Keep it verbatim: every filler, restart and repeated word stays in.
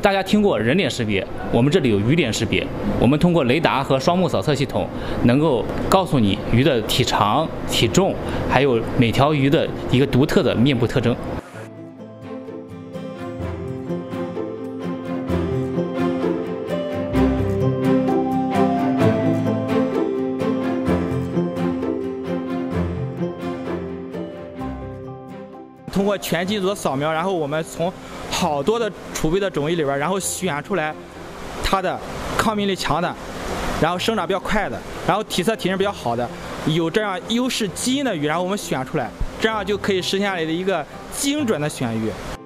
大家听过人脸识别，我们这里有鱼脸识别。我们通过雷达和双目扫测系统，能够告诉你鱼的体长、体重，还有每条鱼的一个独特的面部特征。 通过全基因组的扫描，然后我们从好多的储备的种类里边，然后选出来它的抗病力强的，然后生长比较快的，然后体色体质比较好的，有这样优势基因的鱼，然后我们选出来，这样就可以实现了一个精准的选鱼。